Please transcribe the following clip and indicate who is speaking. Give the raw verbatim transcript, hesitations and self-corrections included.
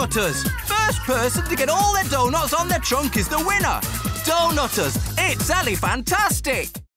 Speaker 1: Donutters! First person to get all their donuts on their trunk is the winner! Donutters, it's Elephantastic!